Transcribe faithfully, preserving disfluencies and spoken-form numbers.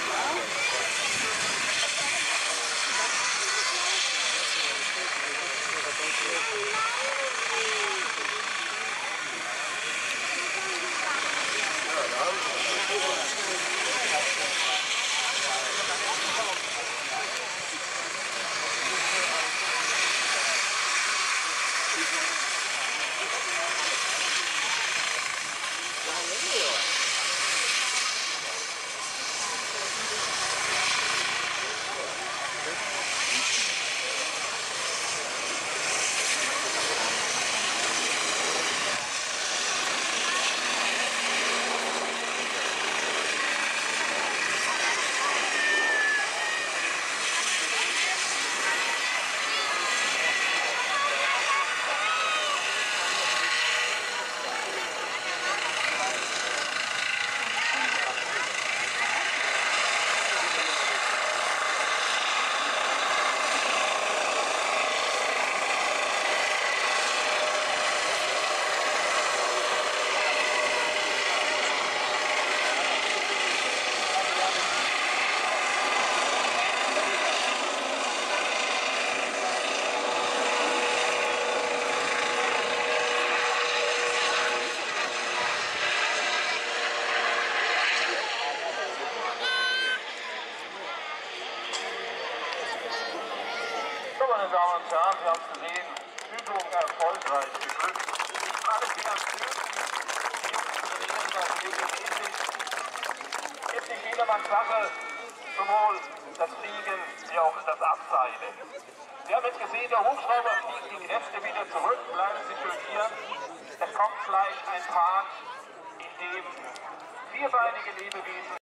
Meine Damen und Herren, Sie haben es gesehen, Übung erfolgreich geglückt. Alle Finanzierten, die trainieren das regelmäßig. Ist nicht jedermanns Sache, sowohl das Fliegen wie auch das Abseilen. Sie haben jetzt gesehen, der Hubschrauber fliegt die Kräfte wieder zurück, bleiben Sie schön hier. Es kommt gleich ein Tag, in dem vierbeinige Lebewesen